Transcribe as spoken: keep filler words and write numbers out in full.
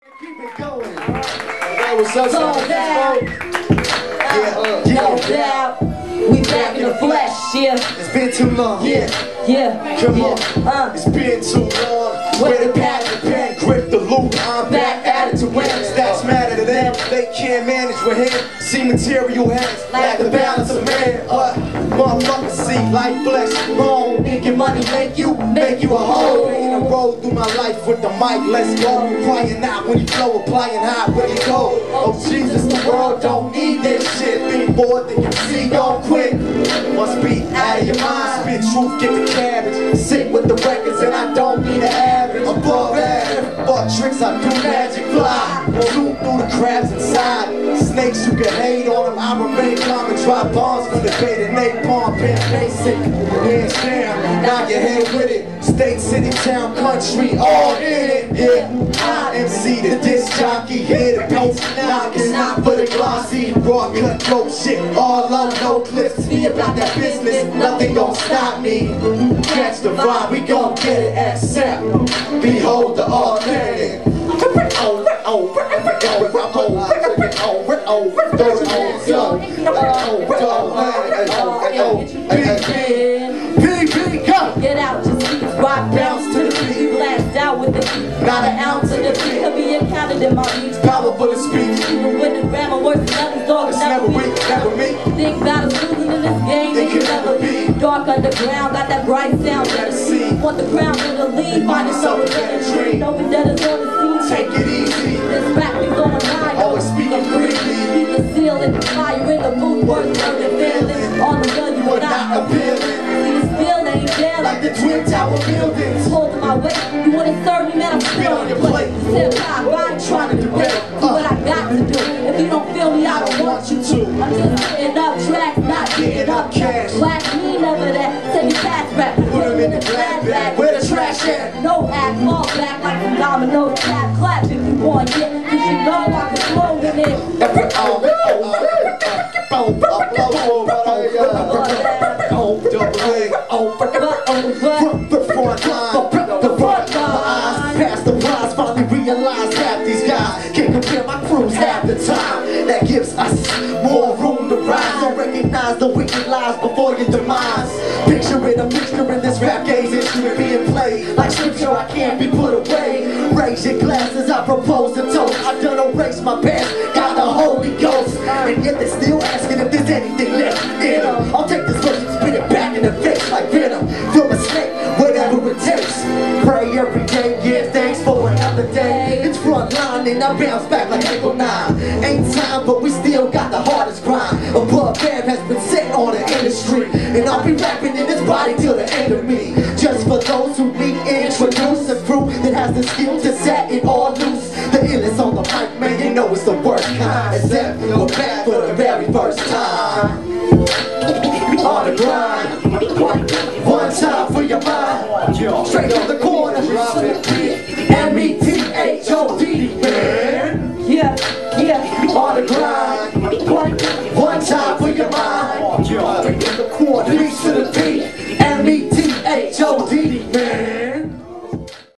Keep it going. That was so Slow down. Yeah, uh, No doubt. We back in the flesh, yeah. It's been too long. Yeah, yeah. Come yeah. on. Uh, It's been too long. Where the pad, the pen, grip the loop. I'm back at it to win. Stats matter to them. They can't manage with him. See material hands, lack the balance of man. Uh, motherfuckers see life flex wrong. Making money make you, make you a hoe. Ain't a road through my life with the mic. Let's go. Crying out when you flow, applying high where you go. Oh Jesus, the world don't need this shit. Be bored, they can see, don't quit. Must be out of your mind. Spit truth, get the cabbage. Sit with the records and I don't need an average. Above average, fuck tricks, I do magic fly. Zoom through the crabs inside. Snakes, you can hate on them. I remain calm and drop bombs for the bait and napalm. Pen basic, hands down, knock your head with it. State, city, town, country, all in it. Yeah, I M C the disc jockey, here the beats, knocking out for the glossy. Raw cut, dope shit, all love, no clips. Be about that business, nothing gon' stop me. Catch the vibe, we gon' get it, accept. Behold the authentic. Oh, oh, oh, oh, Get out your seats, rock bounce to the beat, blast out with the beat. Not an ounce of the beat could be encountered in my beats. Powerful of speech. Even with the grammar worse than others, dog It's never never be. weak, never me. Think about us losing in this game, They they can can never never be. Dark underground, got that bright sound. Let us see. Want the ground with a lead, find yourself a better tree. Knowing that it's on the scene. Take it easy. This rap is on high. Always speaking freely. Keep the seal in the fire in the mood, work, work, and feeling. On the gun, you You are are not not appealing. See the spill ain't there Like the Twin Tower buildings. holding my weight. You wanna serve me, man? I'm Spit still on on your your plate. plate. Sit high, I ain't trying to debate. Do what I got to do. If you don't feel me, I don't want you to. I'm just getting up tracks, not getting up cash. Black me, never that. Take your past back. Put 'em in the glad bag. Where the trash at? No act, fall back like some dominoes. Clap, clap if you want it. Cause you know I can flow in it. Every oh, oh, oh, oh, oh, double A, oh, But, oh, but. front the front line, the front line, past the rise, finally realize half these guys can't compare my crews half the time. That gives us more room to rise. Don't recognize the wicked lies before your demise. Picture it, a mixture in this rap game's instrument being played like scripture. I can't be put away. Raise your glasses, I propose a toast. I done erased my past, got the Holy Ghost, and yet they're still asking if there's anything left in them. I'll take this verse and spit it back in the face like venom. From a snake, whatever it takes. Pray every day, give thanks for another day. It's front line and I bounce back like April nine. Ain't time, but we still got the hardest grind. Above band has been set on the industry, and I'll be rapping in this body till the end of me. Just for those who need introduce a crew that has the skill to set it all loose. The illest on the mic, man, you know it's the worst kind. Except we're back for the very first time. On the grind, one, one time for your mind. Straight to the corner, M E T H O D, man. Yeah, yeah. On the grind, one, one time for your mind. Straight to the corner, to the P, M E T H O D, man.